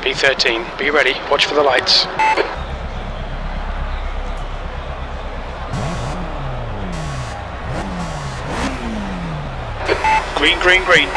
P13, be ready, watch for the lights. Green, green, green.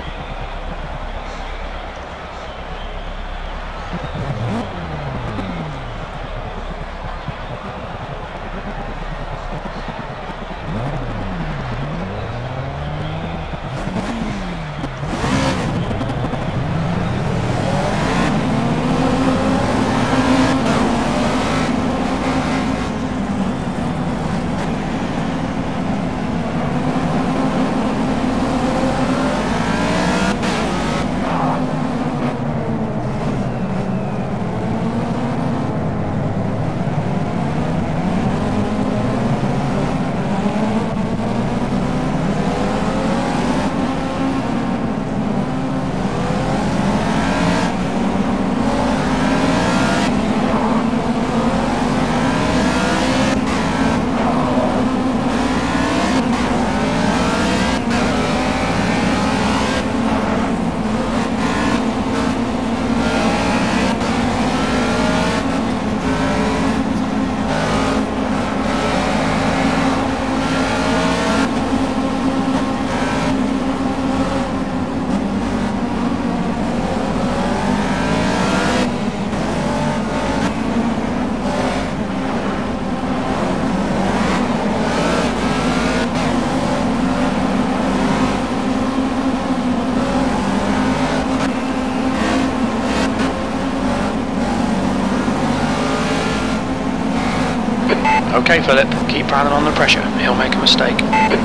Okay, Philip, keep piling on the pressure. He'll make a mistake.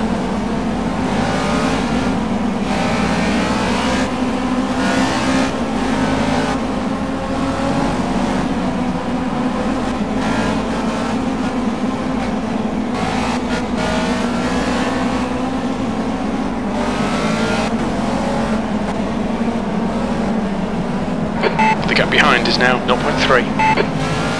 The gap behind is now 0.3.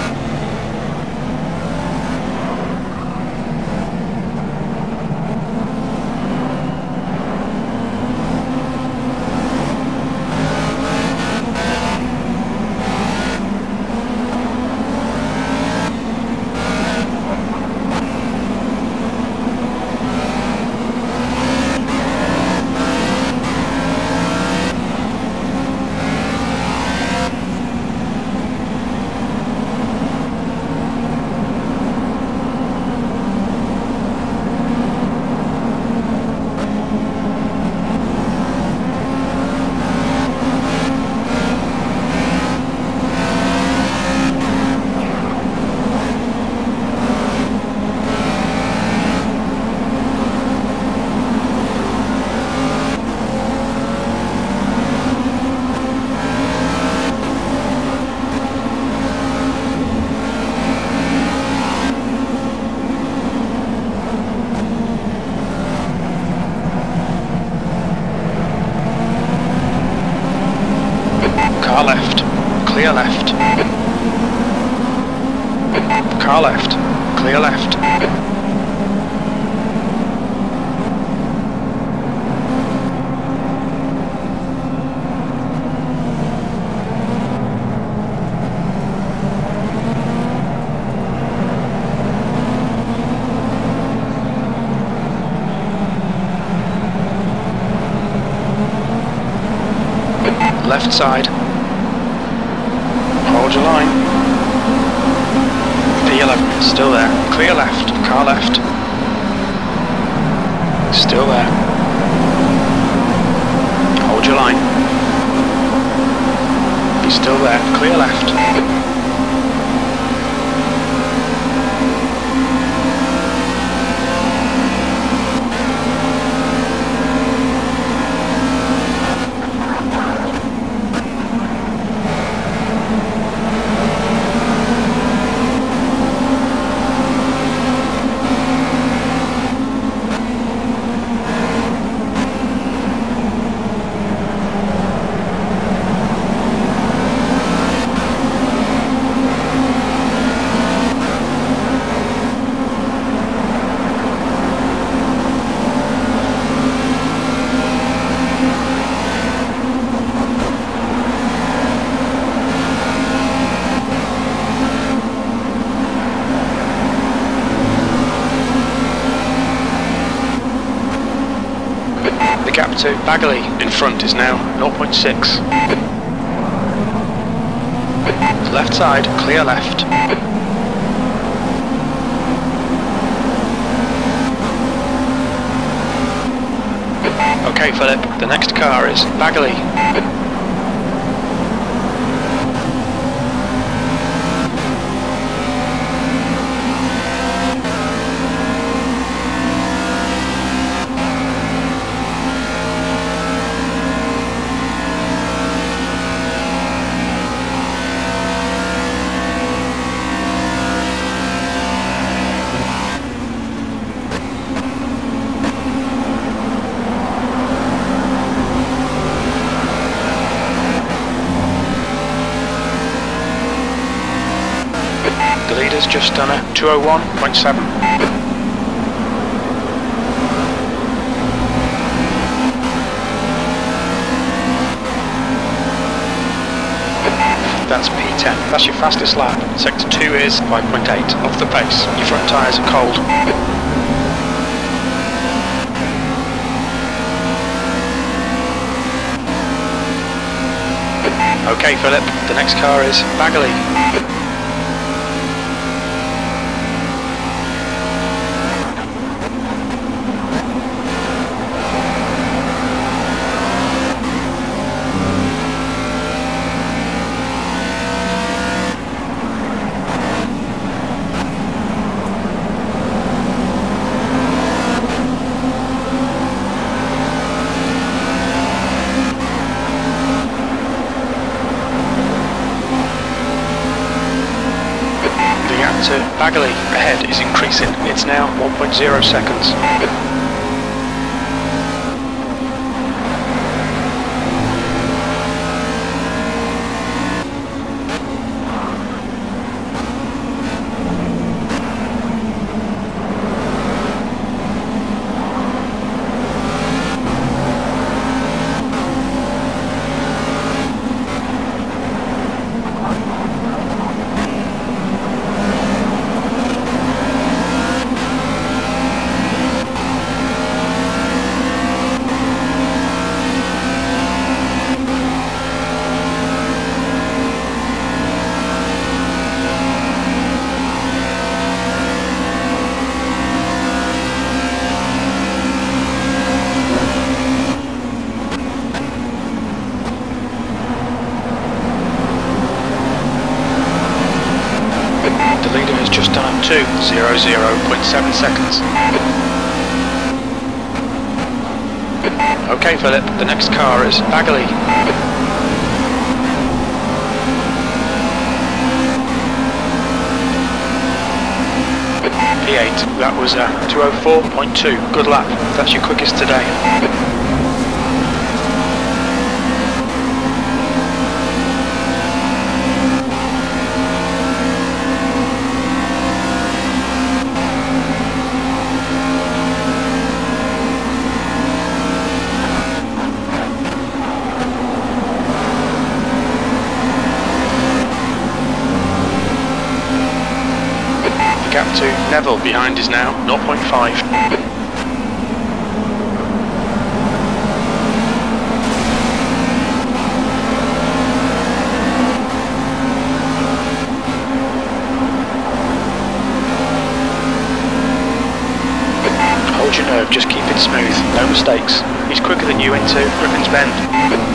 Car left, clear left. Car left, clear left. Left side. Hold your line. P11, still there. Clear left, car left. Still there. Hold your line. He's still there. Clear left. The gap to Bagley in front is now 0.6. Left side, clear left. Okay, Philip, the next car is Bagley. The leader's just done a 201.7. That's P10. That's your fastest lap. Sector 2 is 5.8. Off the pace. Your front tyres are cold. Okay, Philip. The next car is Bagley. To Bagley ahead is increasing. It's now 1.0 seconds. The leader has just done a 2:00.7 seconds. Okay, Philip, the next car is Bagley. P8, that was a 2:04.2. Good lap. That's your quickest today. Gap to Neville behind is now 0.5. Hold your nerve, just keep it smooth, no mistakes. He's quicker than you into Griffin's Bend.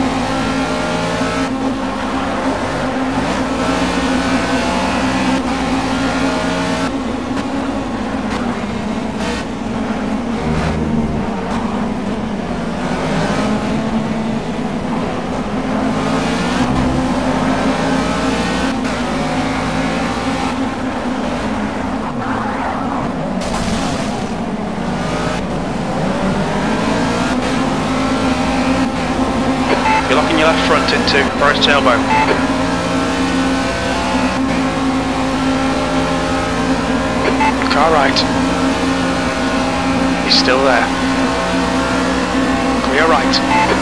You're locking your left front into right tailbone. Car right. He's still there. Clear right.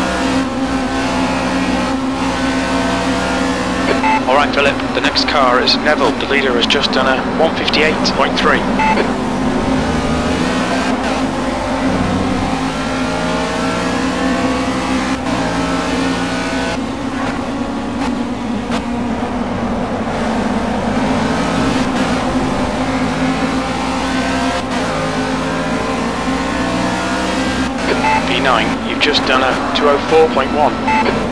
Alright Philip, the next car is Neville. The leader has just done a 1:58.3. 1:59. You've just done a 2:04.1.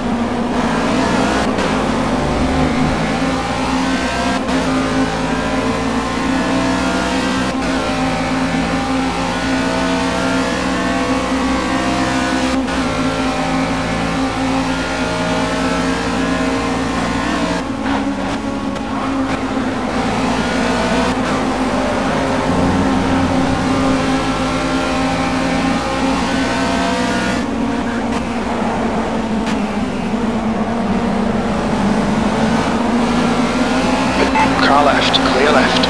Car left, clear left.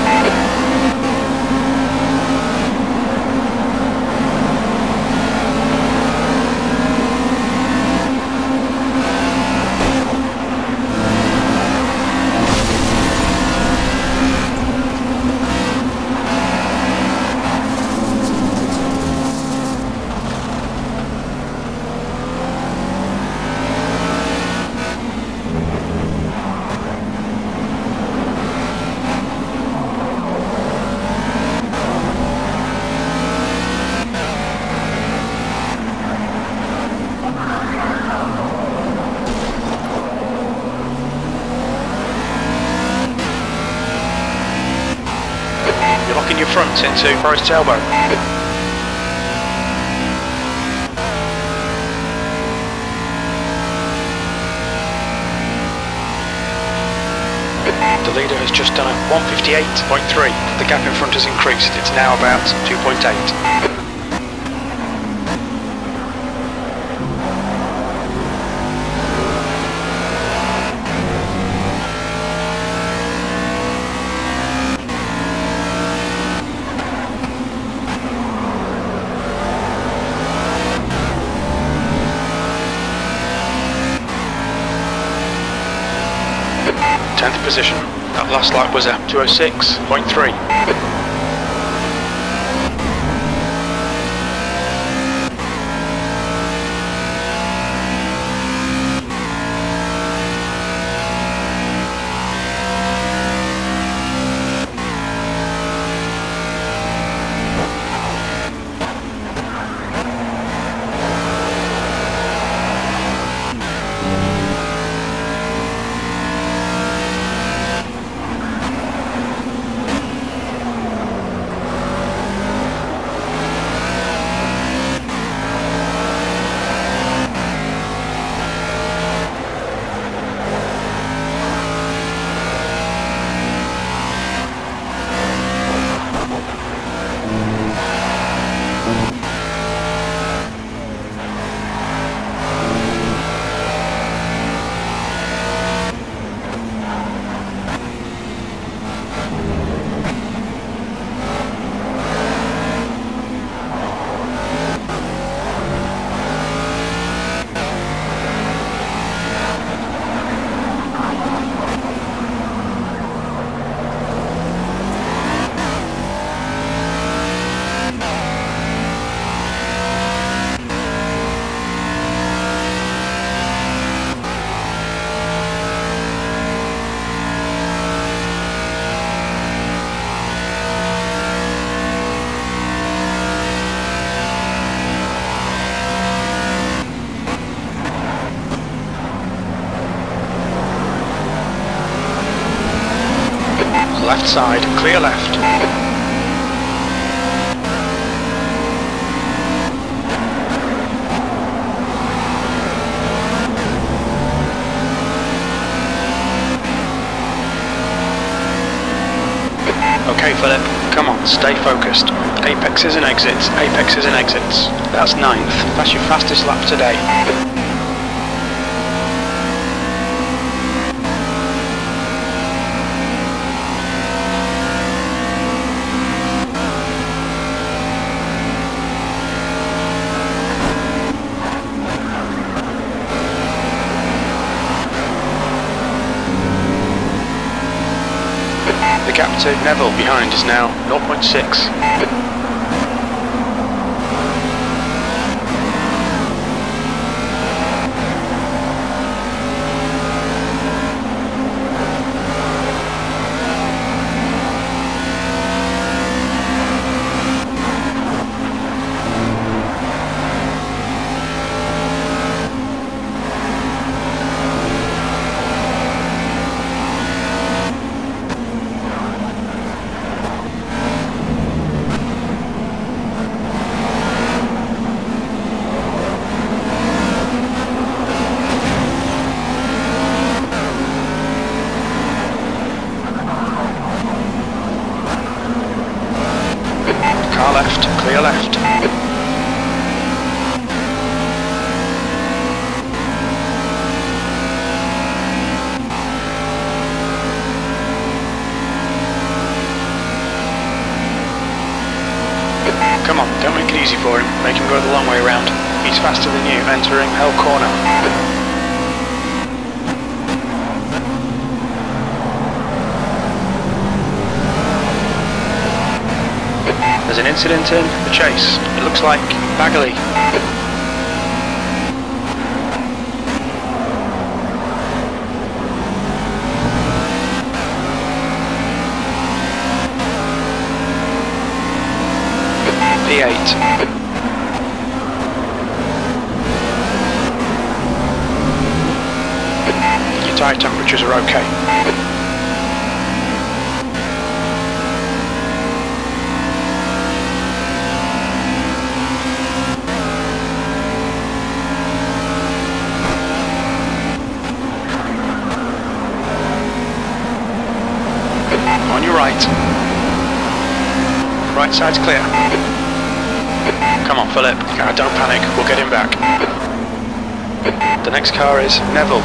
You're locking your front into Forest elbow. The leader has just done a 1:58.3. The gap in front has increased. It's now about 2.8. 10th position. That last lap was a 2:06.3. Left side, clear left. Okay, Philip, come on, stay focused. Apexes and exits, apexes and exits. That's 9th. That's your fastest lap today. The gap to Neville behind is now 0.6. Car left, clear left. Come on, don't make it easy for him. Make him go the long way around. He's faster than you, entering Hell Corner. There's an incident in the chase. It looks like Bagley. P8. Your tyre temperatures are okay. On your right. Right side's clear. Come on, Philip. Don't panic. We'll get him back. The next car is Neville.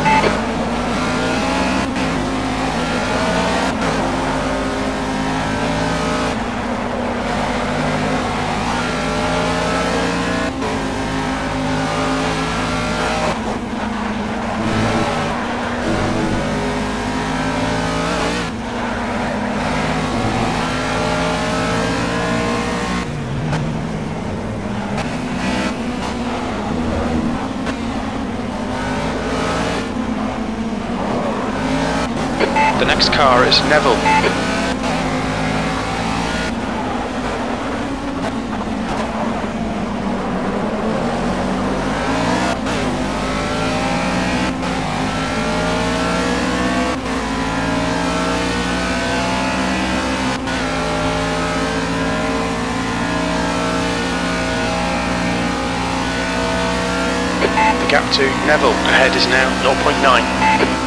The next car is Neville. The gap to Neville ahead is now 0.9.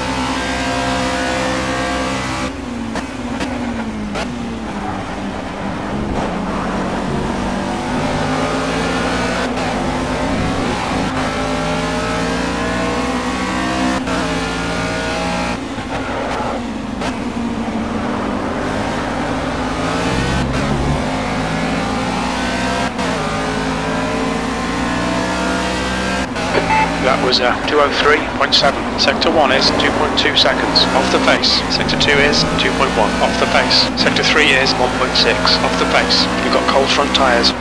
That was 2:03.7. Sector 1 is 2.2 seconds off the pace. Sector 2 is 2.1 off the pace. Sector 3 is 1.6 off the pace. You've got cold front tyres.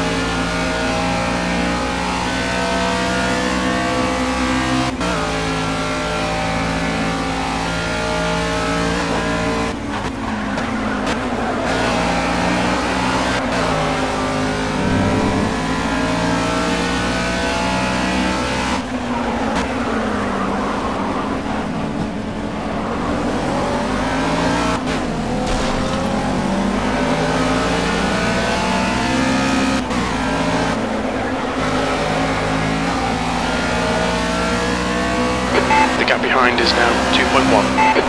The gap behind is now 2.1.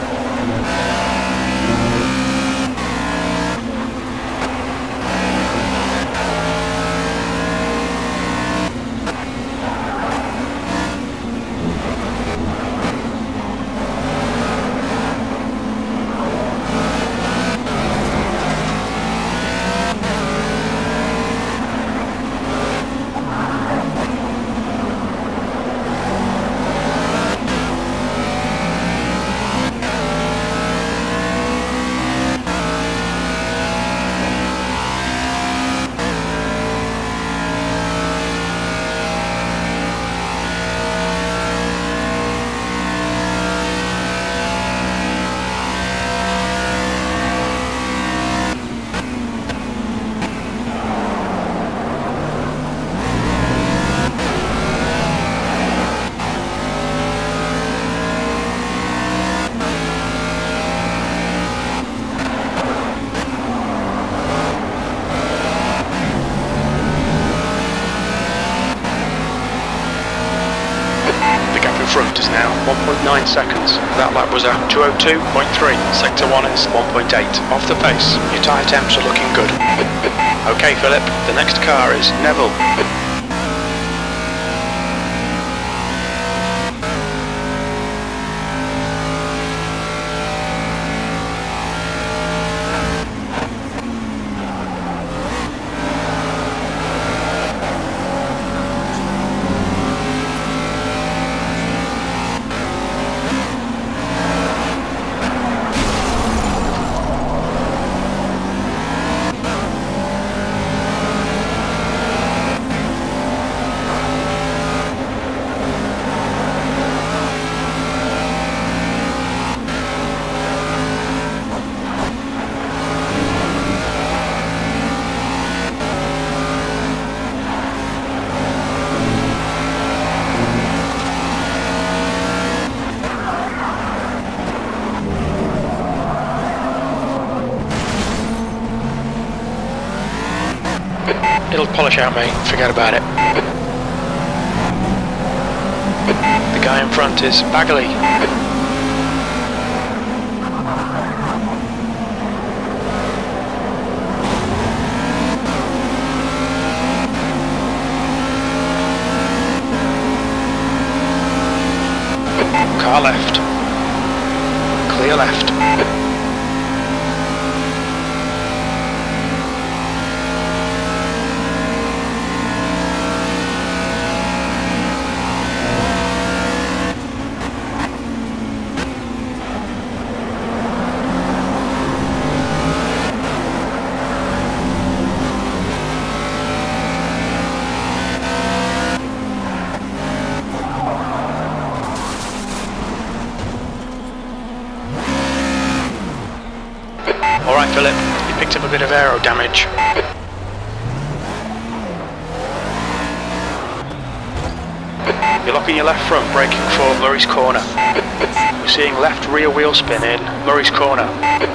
Front is now 1.9 seconds. That lap was at 2:02.3. Sector 1 is 1.8 off the pace. Your tyre temps are looking good. Okay, Philip, the next car is Neville. It'll polish out, mate. Forget about it. The guy in front is Bagley. Car left. Clear left. Alright, Philip, you picked up a bit of aero damage. You're locking your left front, braking for Murray's corner. We're seeing left rear wheel spin in Murray's corner.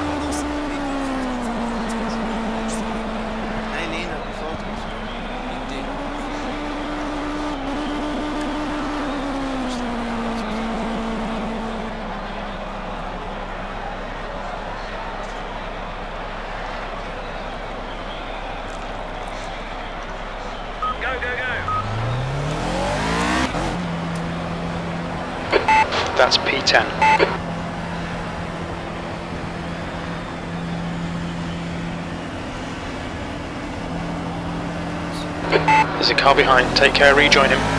That's P10. There's a car behind, take care, rejoin him.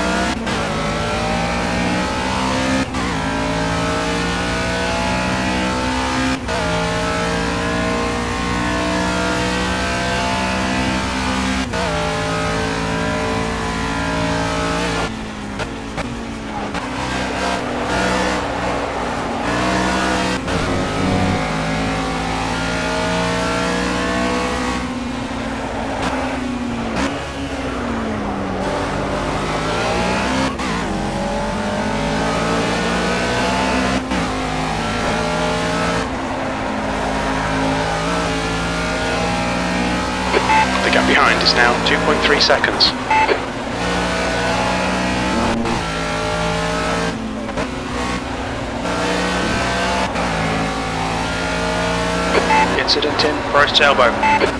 The gap behind is now 2.3 seconds. Incident in Forest elbow.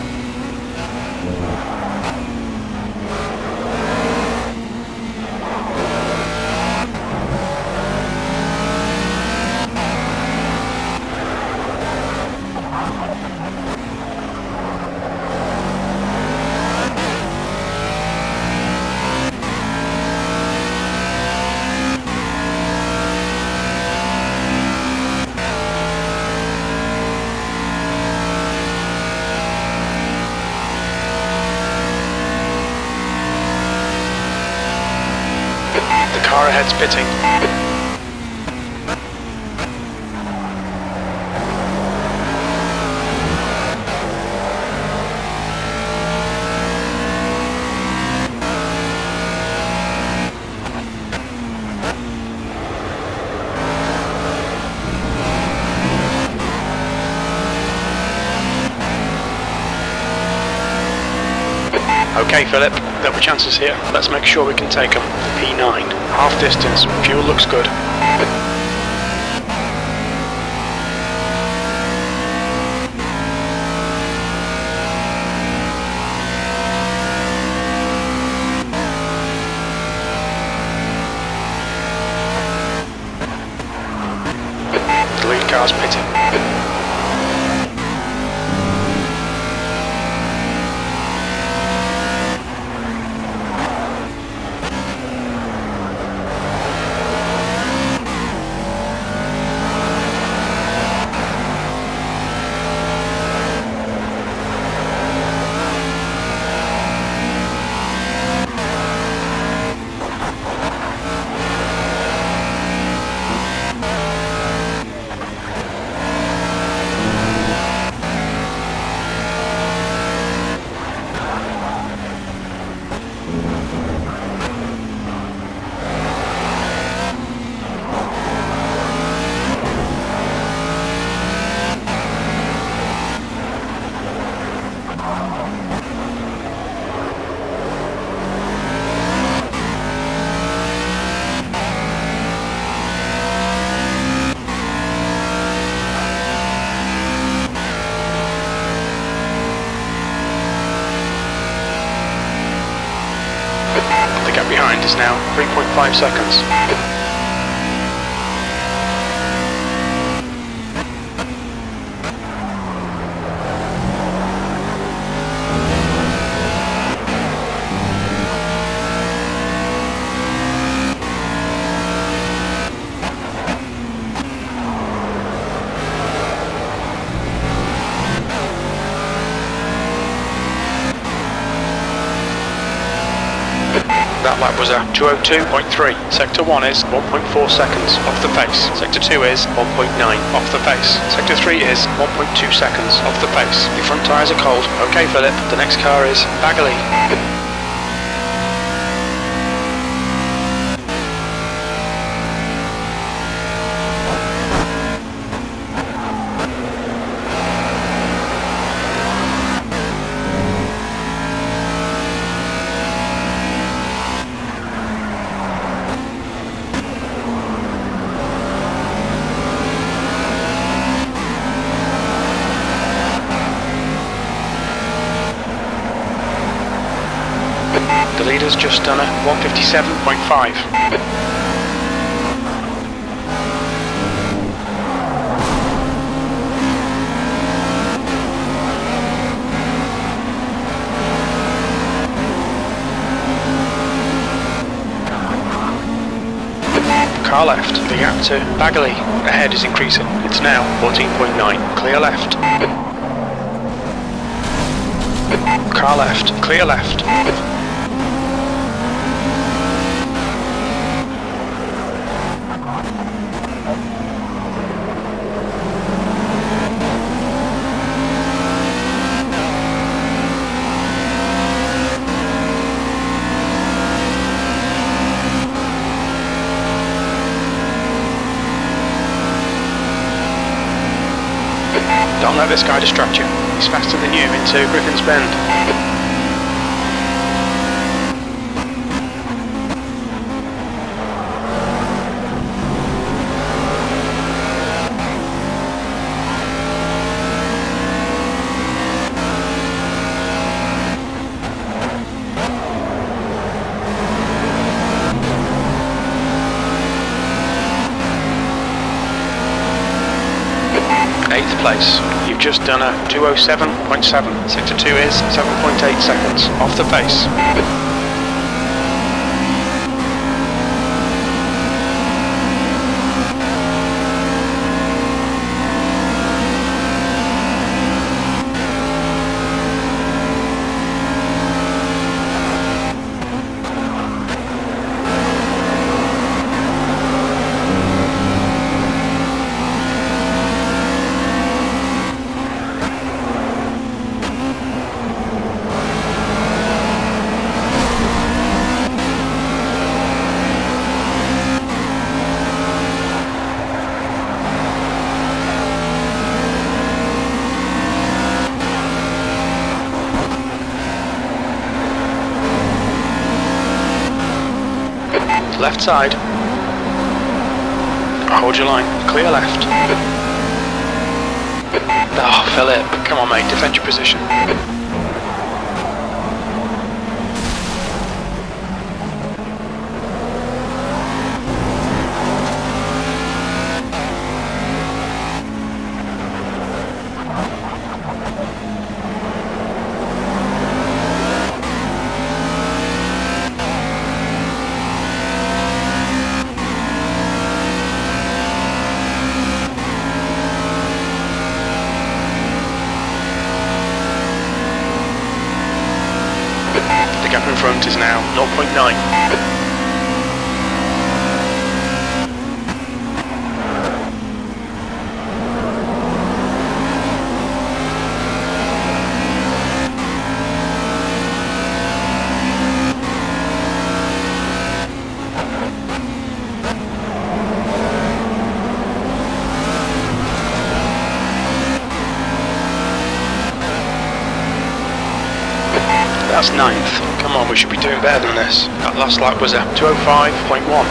The car ahead's pitting. Okay, Philip, there were chances here. Let's make sure we can take them. P9, half distance, fuel looks good. behind is now 3.5 seconds. That lap was a 2:02.3. Sector 1 is 1.4 seconds off the pace. Sector 2 is 1.9 off the pace. Sector 3 is 1.2 seconds off the pace. Your front tyres are cold. Okay, Philip. The next car is Bagley. The leader's just done a 1:57.5. Car left, the gap to Bagley ahead is increasing. It's now 14.9. Clear left. Car left, clear left. Don't let this guy distract you. He's faster than you into Griffin's Bend. Eighth place. You've just done a 2:07.7. Sector 2 is 7.8 seconds off the pace. Left side. Hold your line. Clear left. Oh, Philip. Come on, mate. Defend your position. The gap in front is now 0.9. That's ninth. Come on, we should be doing better than this. That last lap was a 2:05.1.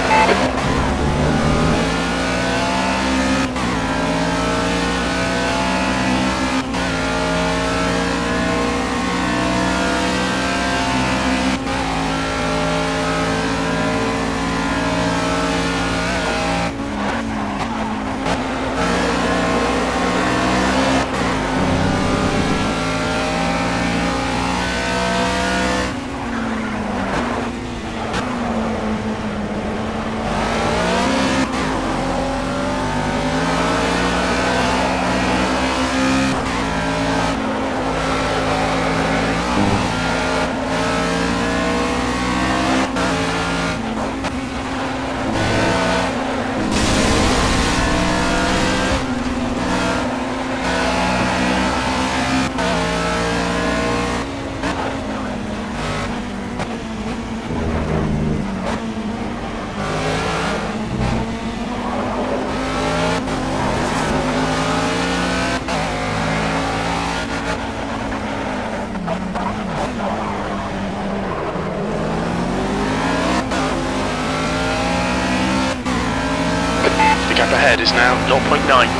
is now 0.9.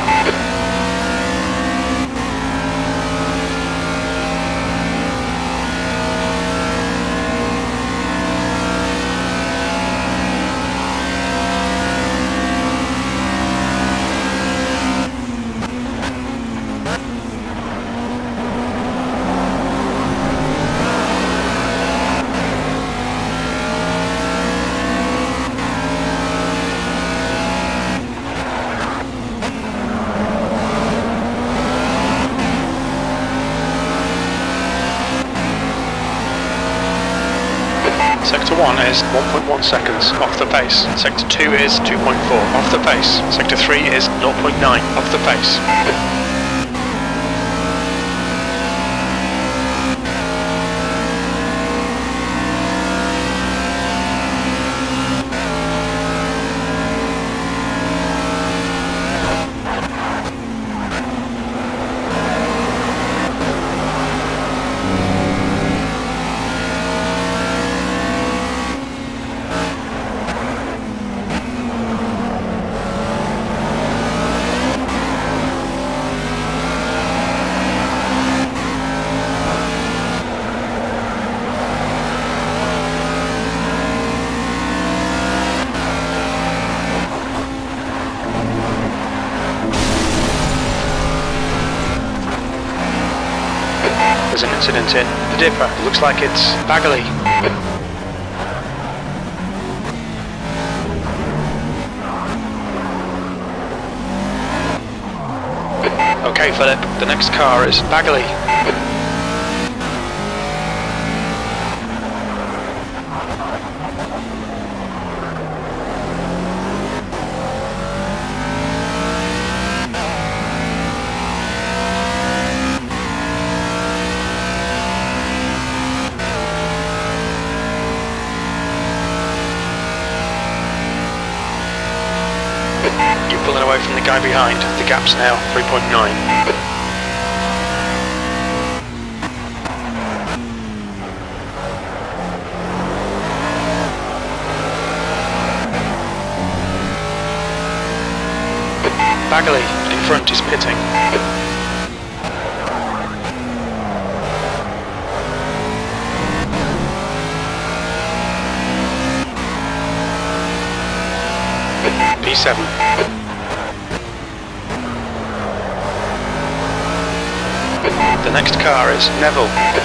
Sector 1 is 1.1 seconds off the pace. Sector 2 is 2.4 off the pace. Sector 3 is 0.9 off the pace. There's an incident in the dipper. It looks like it's Bagley. Okay, Philip, the next car is Bagley. You're pulling away from the guy behind. The gap's now 3.9. Bagley in front is pitting. P7. The next car is Neville.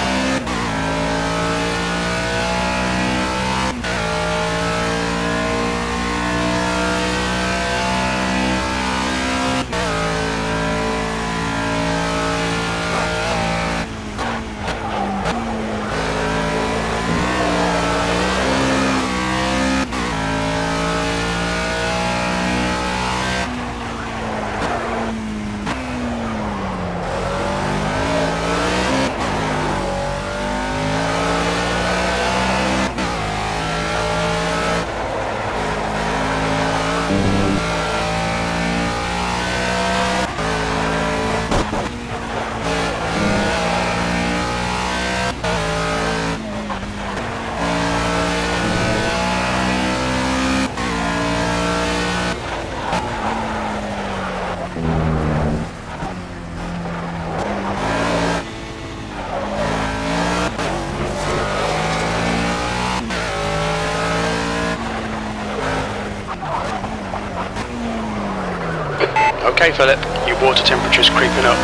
Okay, Philip, your water temperature's creeping up.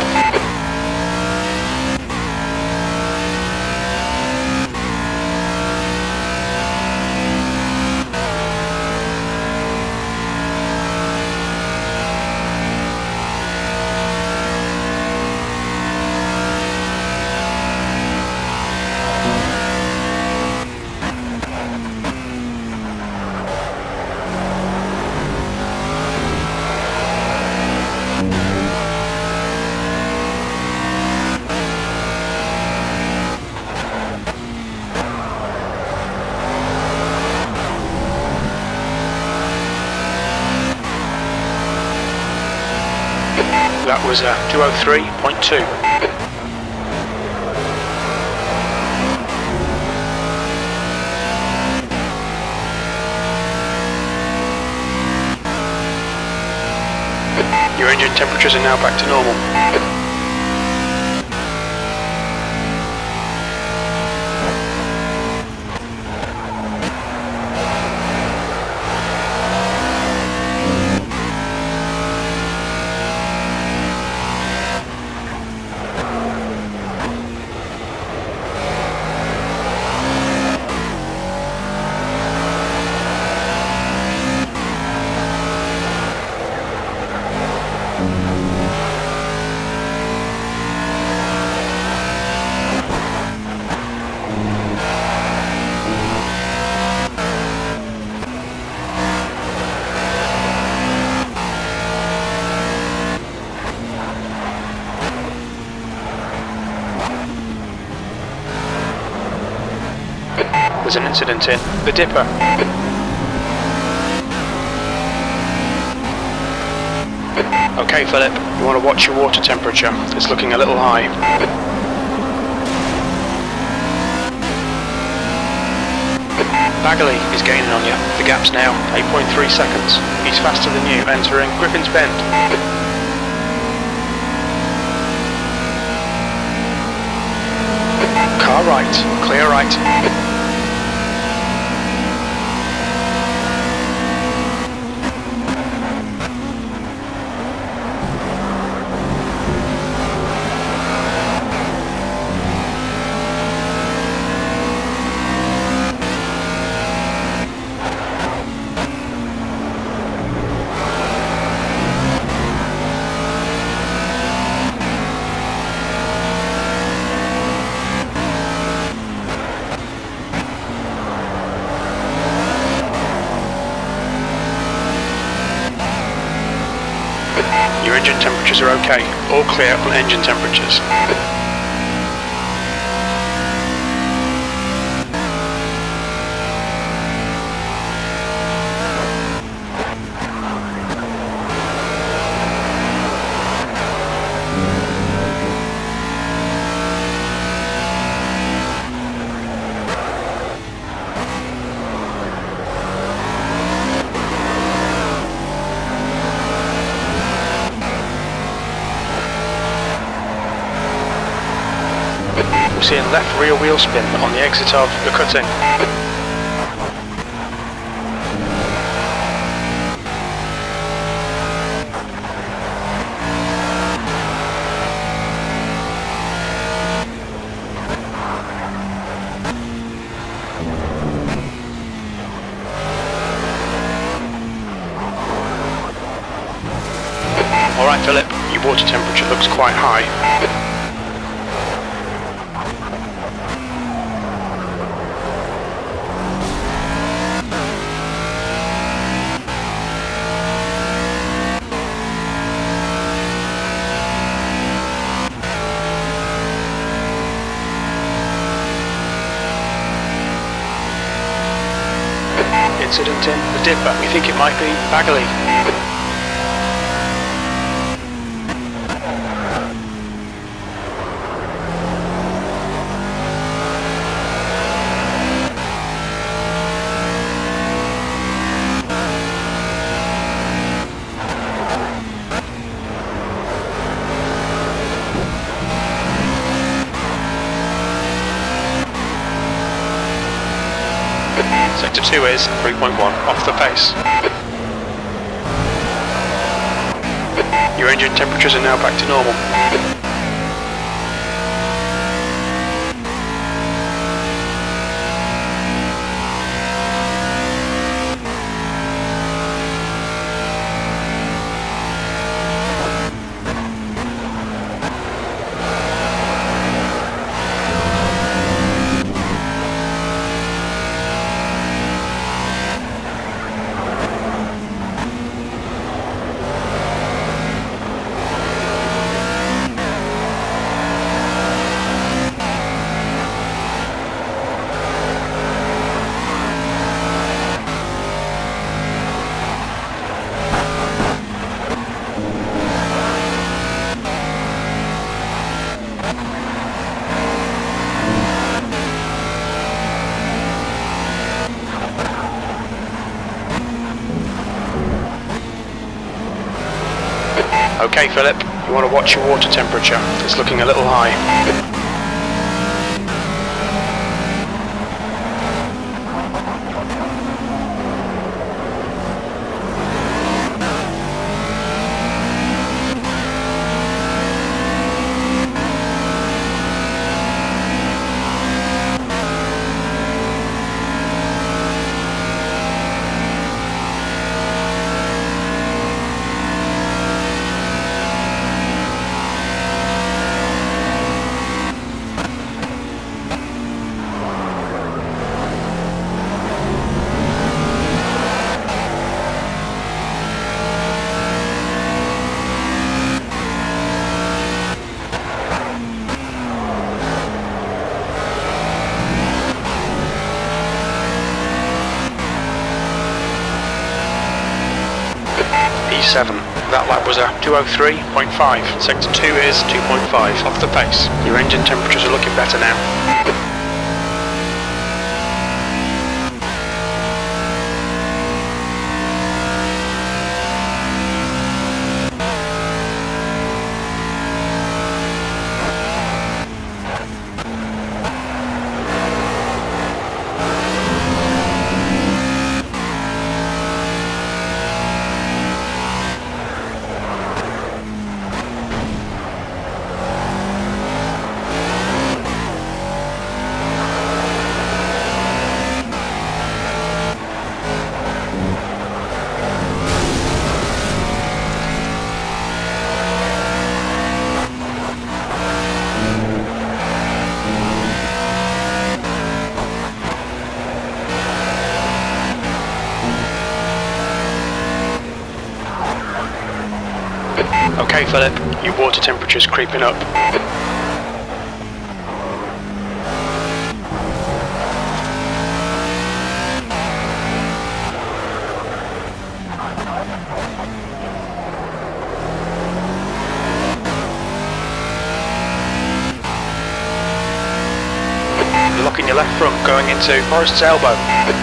That was 203.2. engine temperatures are now back to normal. There's an incident in the dipper. Okay, Philip, you want to watch your water temperature. It's looking a little high. Bagley is gaining on you. The gap's now 8.3 seconds. He's faster than you, entering Griffin's Bend. Car right, clear right. Your engine temperatures are okay. All clear on engine temperatures. We're seeing left rear wheel spin on the exit of the cutting. Alright Philip, your water temperature looks quite high. Incident in the dipper. We think it might be Bagley. Sector 2 is 3.1 off the pace. Your engine temperatures are now back to normal. Okay, Philip, you want to watch your water temperature. It's looking a little high. E7. That lap was a 203.5. Sector 2 is 2.5 off the pace. Your engine temperatures are looking better now. Okay, Philip, your water temperature's creeping up. You're locking your left front going into Forest's elbow.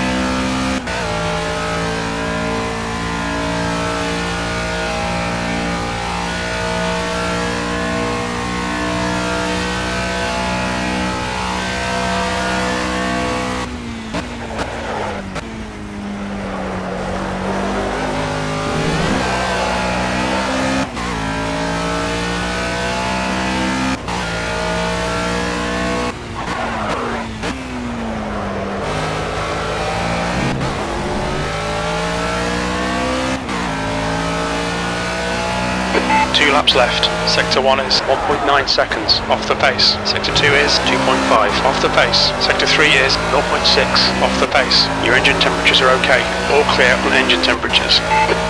Two laps left. Sector 1 is 1.9 seconds off the pace. Sector 2 is 2.5 off the pace. Sector 3 is 0.6 off the pace. Your engine temperatures are okay. All clear on engine temperatures.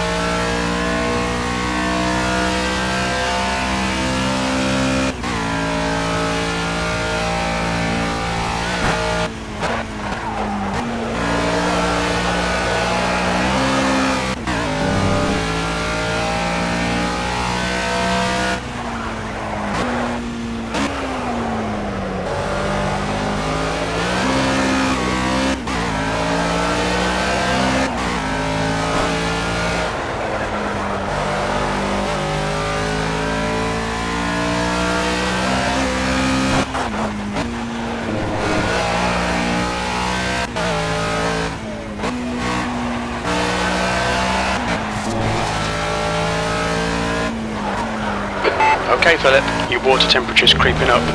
Okay, Philip, your water temperature's creeping up.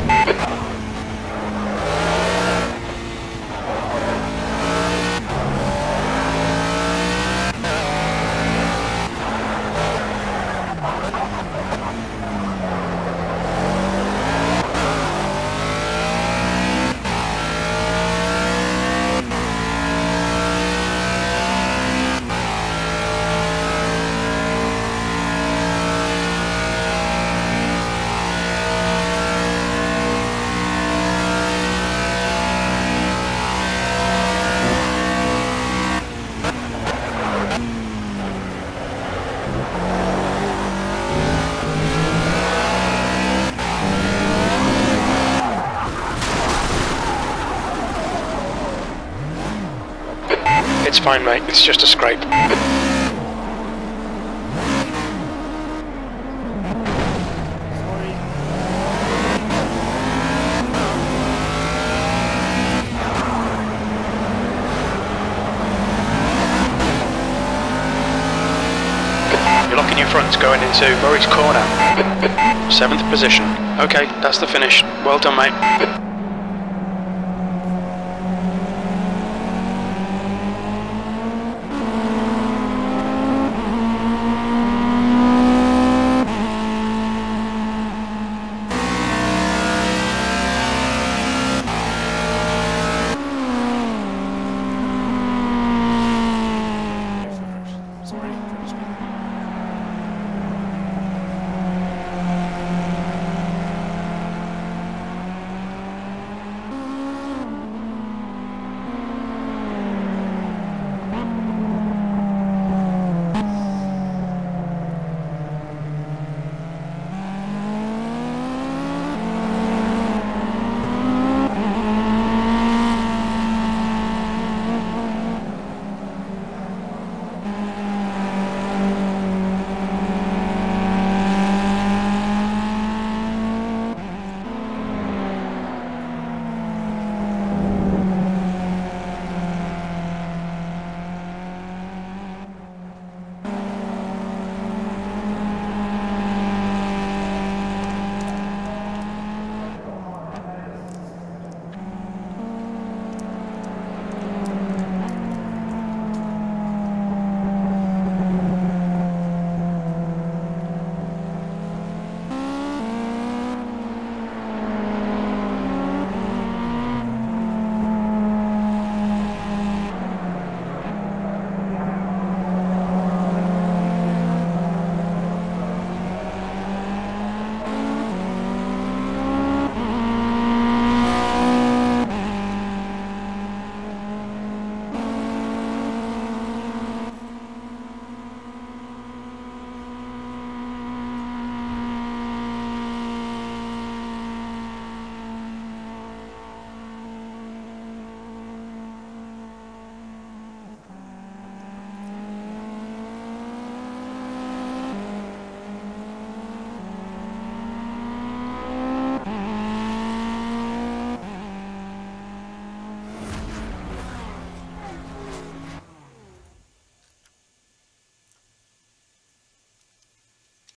It's fine, mate. It's just a scrape. You're locking your fronts going into Murray's corner. 7th position. Okay, that's the finish. Well done, mate.